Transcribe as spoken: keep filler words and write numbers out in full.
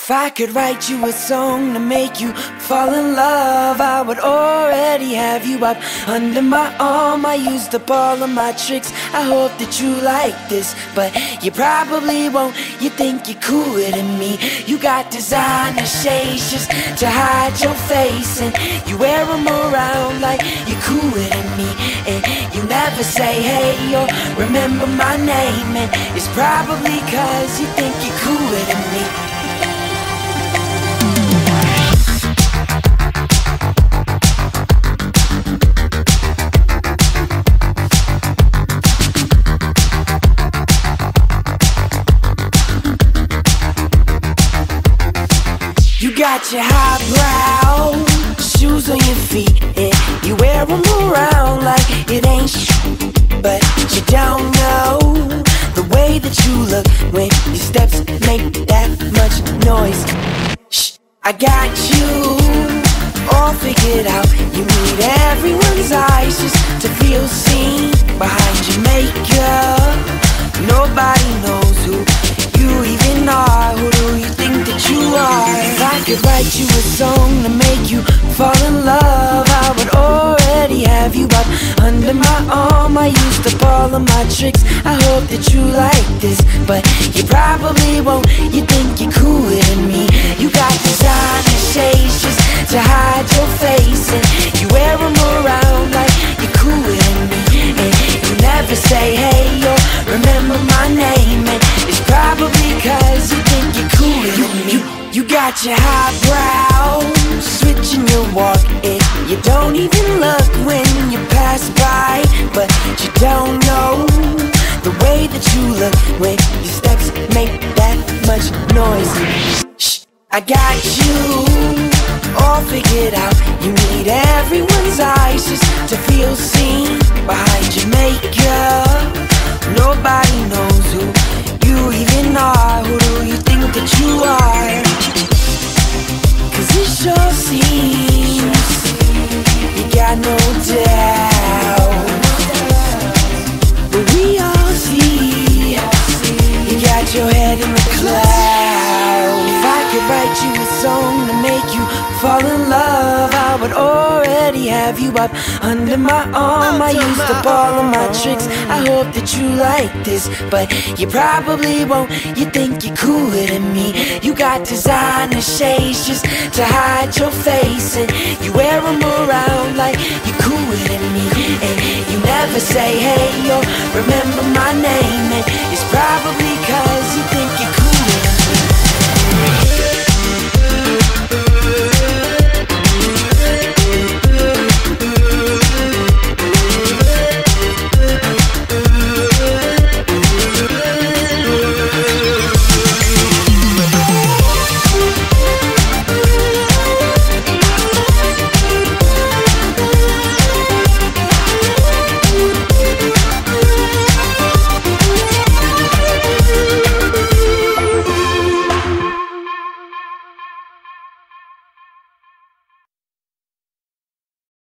If I could write you a song to make you fall in love, I would already have you up under my arm. I used up all of my tricks, I hope that you like this, but you probably won't. You think you're cooler than me. You got designer shades just to hide your face, and you wear them around like you're cooler than me. And you never say hey or remember my name, and it's probably cause you think you're cooler than me. You got your highbrow shoes on your feet, and you wear them around like it ain't sh**, but you don't know the way that you look when your steps make that much noise. Shh, I got you all figured out. You need everyone's eyes just to feel seen behind your makeup. Nobody knows who you even are. Who do you think that you are? If I could write you a song to make you fall in love, I would already have you up under my arm. I used up all of my tricks, I hope that you like this, but you probably won't. You think you're cooler than me. You got designer shades just to hide your face, and you wear them around like you're cooler than me. And you never say hey or remember my name, and it's probably cause you think you're cooler than me. You, you got your highbrow switching your walk, and you don't even look when you pass by, but you don't know the way that you look when your steps make that much noise. Shh, I got you all figured out. You need everyone's eyes just to feel seen behind your makeup. Nobody knows who you even are. Who do you think that you are? Cause it sure seems you got no doubt, but we all see you got your head in the clouds. If I could write you a song to make you fall in love, I would already have you up under my arm. I used up all of my tricks, I hope that you like this, but you probably won't. You think you're cooler than me. You got designer shades just to hide your face, and you wear them around like you're cooler than me. And you never say hey or remember my name, and it's probably